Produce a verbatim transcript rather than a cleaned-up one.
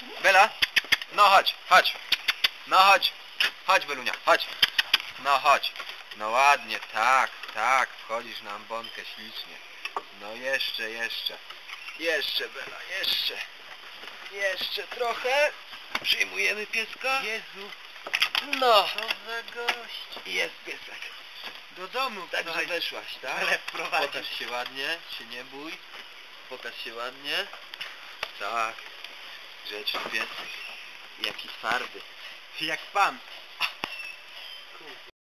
Bela? No chodź, chodź. No chodź. Chodź, Belunia, chodź. No chodź. No ładnie, tak, tak. Wchodzisz na ambonkę ślicznie. No jeszcze, jeszcze. Jeszcze, Bela, jeszcze. Jeszcze trochę. Przyjmujemy pieska. Jezu, No. co za gość. Jest piesek. Do domu Także wprowadź. weszłaś, tak? Ale wprowadzisz. Pokaż się ładnie, się nie bój. Pokaż się ładnie. Tak. Grzeczny piesek. Jaki twardy. Jak pan.